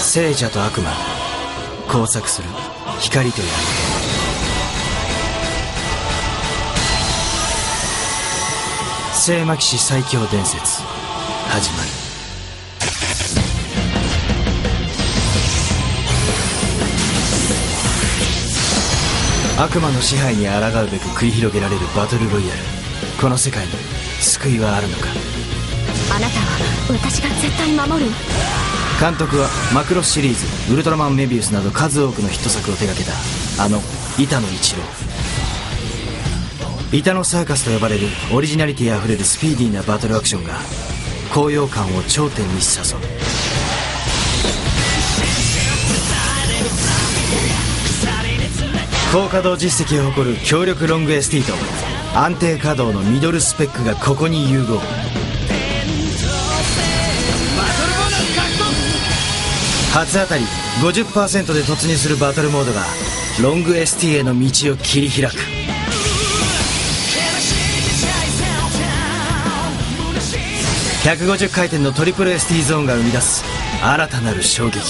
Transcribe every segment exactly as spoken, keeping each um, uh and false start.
聖者と悪魔、交錯する光と闇。聖魔騎士最強伝説始まる。悪魔の支配に抗うべく繰り広げられるバトルロイヤル。この世界に救いはあるのか。 あなたは私が絶対守る。 監督はマクロスシリーズ、ウルトラマンメビウスなど数多くのヒット作を手掛けたあの板野一郎。板野サーカスと呼ばれるオリジナリティあふれるスピーディーなバトルアクションが高揚感を頂点に誘う。高稼働実績を誇る強力ロング エスティー と安定稼働のミドルスペックがここに融合。初当たり ごじゅっパーセント で突入するバトルモードがロング エスティー への道を切り開く。ひゃくごじゅっかいてんのトリプル エスティー ゾーンが生み出す新たなる衝撃。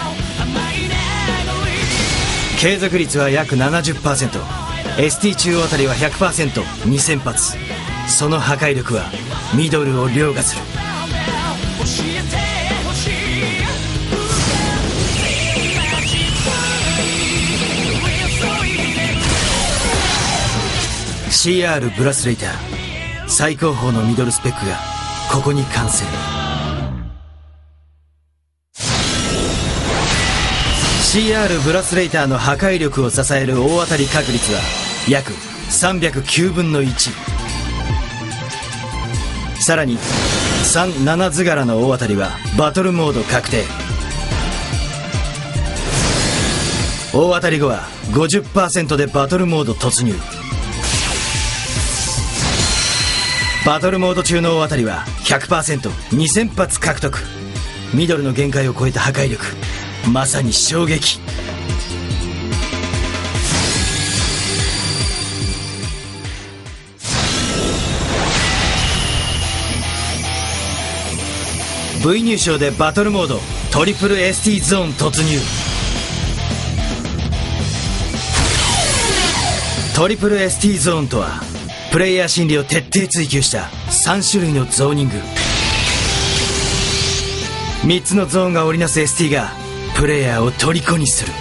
継続率は約 ななじゅっパーセント、 エスティー 中央あたりは ひゃくパーセント、にせんぱつ。その破壊力はミドルを凌駕する。シーアール ブラスレイター、最高峰のミドルスペックがここに完成。シーアール ブラスレイターの破壊力を支える大当たり確率は約さんびゃくきゅうぶんのいち。さらにさんなな図柄の大当たりはバトルモード確定。大当たり後は ごじゅっパーセント でバトルモード突入。バトルモード中の大当たりは ひゃくパーセント、にせんぱつ獲得。ミドルの限界を超えた破壊力、まさに衝撃。V 入賞でバトルモードトリプル エスティー ゾーン突入。トリプル エスティー ゾーンとはプレイヤー心理を徹底追求したさんしゅるいのゾーニング。みっつのゾーンが織りなす エスティー がプレイヤーを虜にする。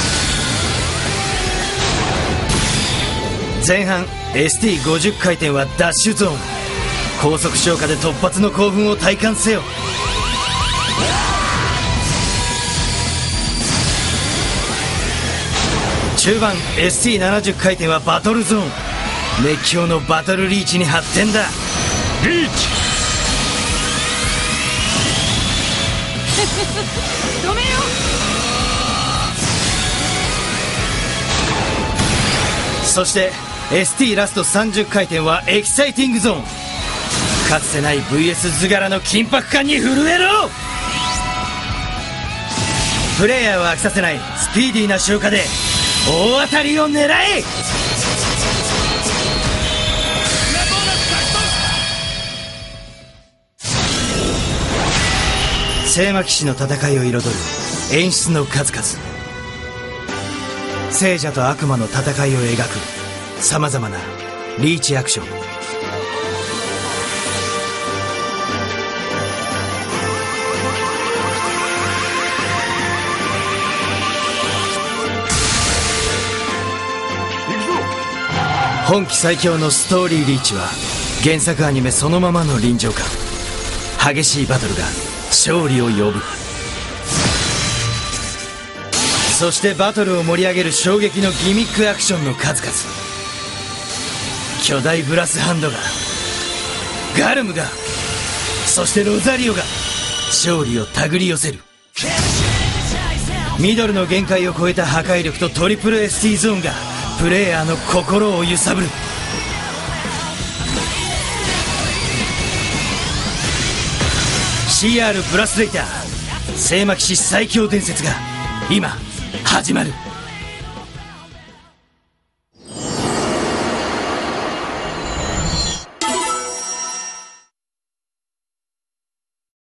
前半 エスティーごじゅっかいてんはダッシュゾーン。高速消化で突発の興奮を体感せよ。中盤 エスティーななじゅっかいてんはバトルゾーン。熱狂のバトルリーチに発展だ。リーチ止めよう。そして エスティー ラストさんじゅっかいてんはエキサイティングゾーン。かつてない ブイエス 図柄の緊迫感に震えろ。プレイヤーを飽きさせないスピーディーな消化で大当たりを狙え。聖魔騎士の戦いを彩る演出の数々。聖者と悪魔の戦いを描くさまざまなリーチアクション。本季最強のストーリーリーチは原作アニメそのままの臨場感。激しいバトルが勝利を呼ぶ。そしてバトルを盛り上げる衝撃のギミックアクションの数々。巨大ブラスハンドが、ガルムが、そしてロザリオが勝利を手繰り寄せる。ミドルの限界を超えた破壊力とトリプル エスティー ゾーンがプレイヤーの心を揺さぶる。シーアール ブラスレイター、聖魔騎士最強伝説が今始まる。